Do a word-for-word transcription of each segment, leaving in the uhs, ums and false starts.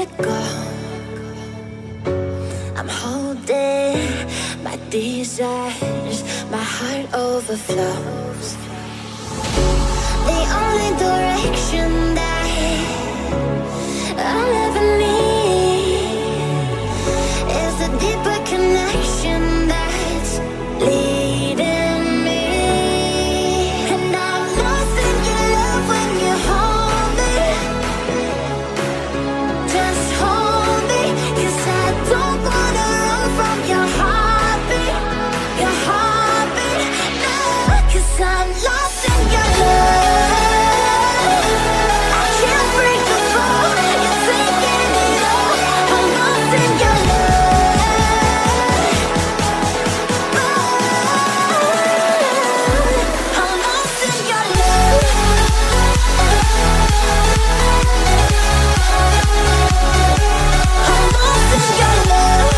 let go. I'm holding my desires, my heart overflows. The only direction that I'll ever need is a deeper connection that's leading me. And I'm lost in your love when you hold me. Just hold me, 'cause I don't wanna run from your heartbeat, your heartbeat, no. 'Cause I'm lost in your love. I can't break the fall, you're taking it all. I'm lost in your love. Oh, I'm lost in your love. I'm lost in your love.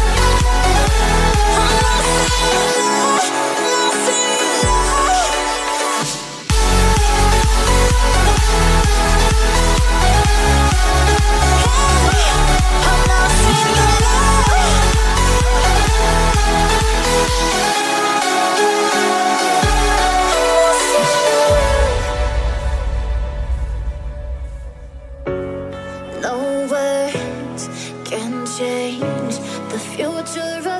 I'm lost in your love. Lost in your love. I'm lost in your love. No words can change the future of